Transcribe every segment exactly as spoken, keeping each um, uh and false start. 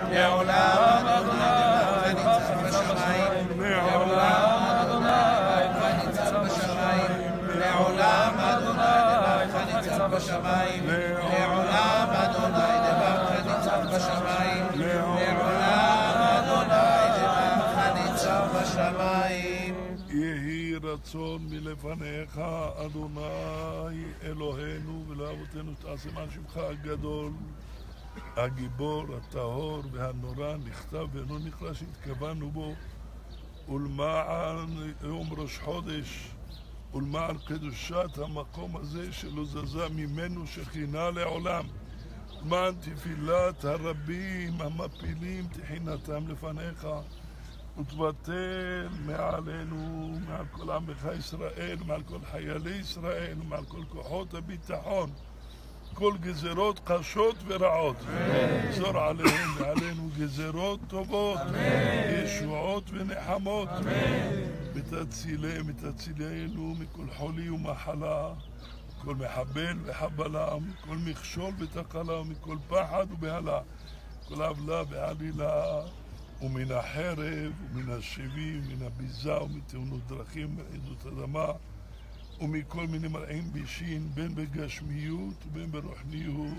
לעולם אדוני ניצב בשמיים, לעולם אדוני ניצב בשמיים, לעולם אדוני ניצב בשמיים, לעולם אדוני ניצב בשמיים, לעולם אדוני ניצב בשמיים. יהי רצון מלפניך, אדוני אלוהינו ולאבותינו, תעשה מה שמך הגדול, הגיבור, הטהור והנורא, נכתב ואינו נכלל שהתכוונו בו, ולמען יום ראש חודש, ולמען קדושת המקום הזה שלא זזה ממנו שכינה לעולם, למען תפילת הרבים המפילים תחינתם לפניך, ותבטל מעלינו, מעל כל עמך ישראל, מעל כל חיילי ישראל, מעל כל כוחות הביטחון, כל גזרות קשות ורעות. זור עליהם ועלינו גזרות טובות, ישועות ונחמות. ותצילם, ותצילנו מכל חולי ומחלה, כל מחבל וחבלה, מכל מכשול ותקלה, מכל פחד ובהלה, כל עוולה ועלילה, ומן החרב, ומן השבי, ומן הביזה, ומתאונות דרכים, ורעידות אדמה, ומכל מיני מרעים בישין, בין בגשמיות ובין ברוחניות.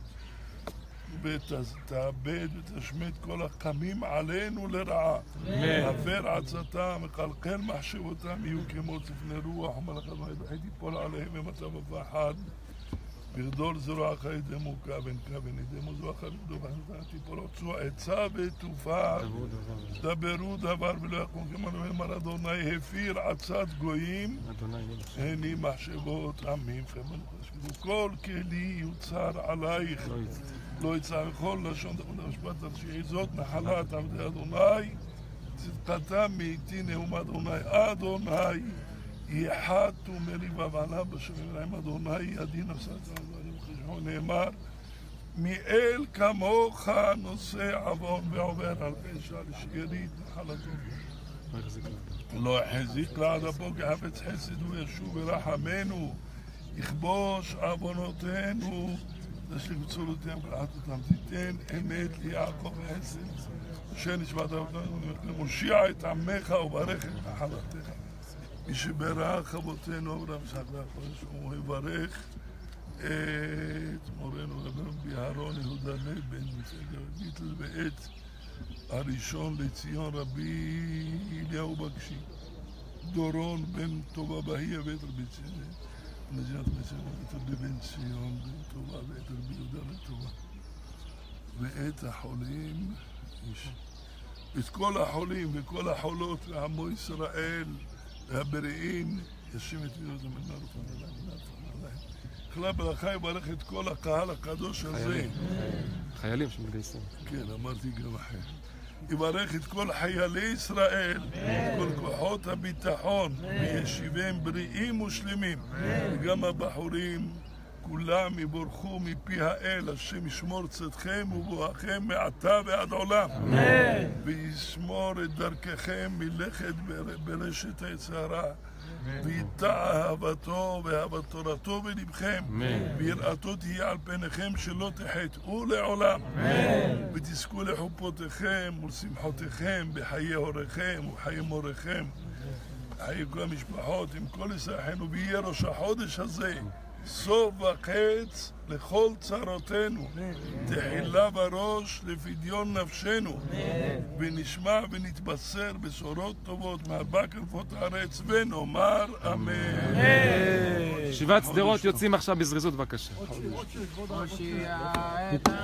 ותעבד ותשמד כל הקמים עלינו לרעה. עבר עצתם, מקלקל מחשבותם, יהיו כמו צפני רוח, ומלאכת מלאכת תיפול עליהם ומצב הפחד. בגדול זרועך ידמו כבן כבן ידמו זרועך ידמו כבן תיפול עוצו עצה ותופעה. דברו דבר ולא יקום כמנו אמר אדוני הפיר עצת גויים, הני מחשבות עמים כמנו. כל כלי יוצר עלייך, לא יצא מכל לשון דחון המשפט תרשיעי זאת נחלת עבדי אדוני, צדקתם מאיתי נאום אדוני. אדוני יחת ומריבה ועלה בשמים להם אדוני ידי נפסת הדברים חשבון. נאמר מאל כמוך נושא עוון ועובר על פשע לשארית נחלתו, לא החזיק לעד אפו כחפץ חסד וישוב ורחמנו, יכבוש עוונותינו תשליך בצורותיהם ולעתותם, תיתן אמת ליעקב חסד אשר נשבעת אבותינו למושיע את עמך וברך את נחלתך. מי שברך אבותינו אברהם יצחק ויעקב, הוא יברך את מורנו רבי אהרון יהודה לייב בן גיטל ואת הראשון לציון רבי אליהו בקשי, דורון בן טובה בהיא ואת רבי ציון נזירת מצרים ואת רבי בן ציון בן טובה ואת רבי יהודה לטובה, ואת החולים, את כל החולים וכל החולות ועמו ישראל והבריאים, ישים את מילות המנהל ופנה להם ונפנה להם. תחילה ברכה יברך את כל הקהל הקדוש הזה. חיילים שמתגייסים. כן, אמרתי גם אחר. יברך את כל חיילי ישראל, את כל כוחות הביטחון, וישיבם בריאים ושלמים. וגם הבחורים, כולם יבורכו מפי האל, השם ישמור צאתכם ובואכם מעתה ועד עולם. וישמור את דרככם מלכת ברשת היצרה. ויטע אהבתו ואהבת תורתו בלבכם, ויראתו תהיה על פניכם שלא תחטאו לעולם, ותזכו לחופותיכם ולשמחותיכם בחיי הוריכם וחיי מוריכם, חיי כל המשפחות עם כל ישאחינו, ויהיה ראש החודש הזה סוף וקץ לכל צרותינו, תחילה בראש לפדיון נפשנו, ונשמע ונתבשר בשורות טובות מארבע כנפות הארץ, ונאמר אמן. שבעת שדרות יוצאים עכשיו בזריזות בבקשה. הושיע את